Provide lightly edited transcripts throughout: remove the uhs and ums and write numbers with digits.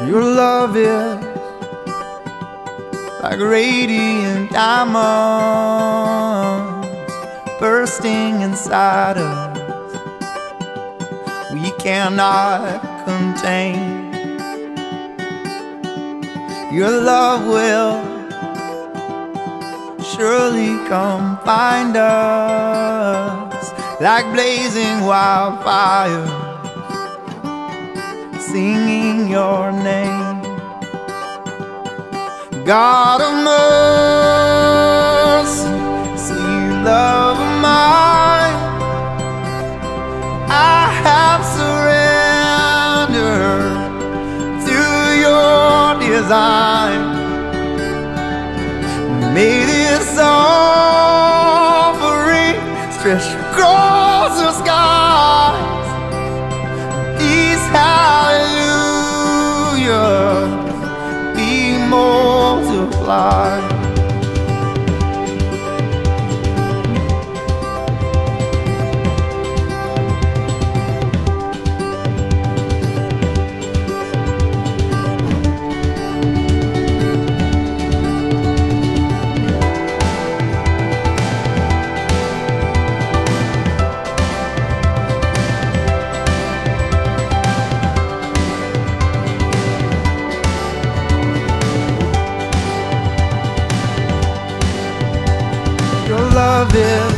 Your love is like radiant diamonds bursting inside us, we cannot contain. Your love will surely come find us like blazing wildfires, singing your name. God of mercy, sweet love of mine, I have surrendered to your design. May this offering stretch across the skies, these hallelujahs be multiplied. Your love is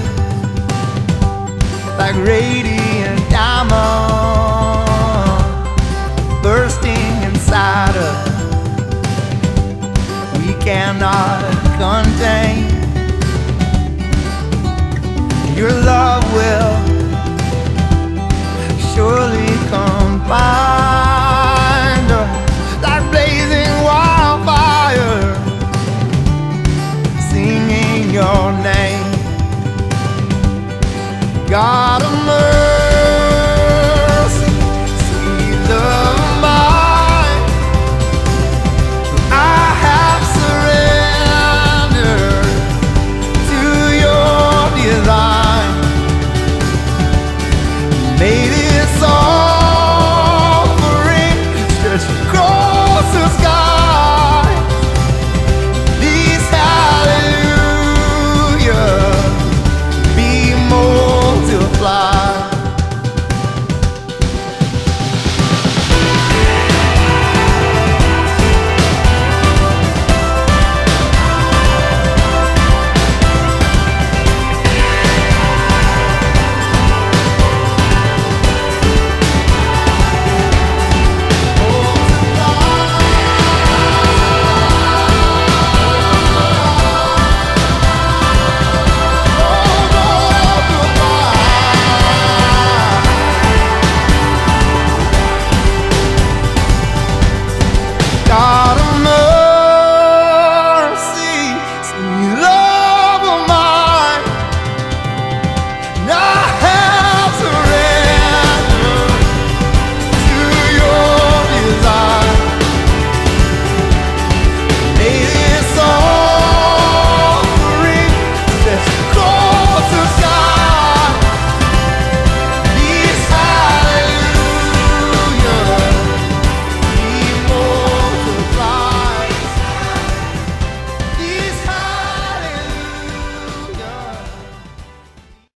like radiant diamond bursting inside us, we cannot contain. Your love will surely come find us like blazing wildfire, singing your name. God of mercy, sweet love of mine, I have surrendered to your design. Maybe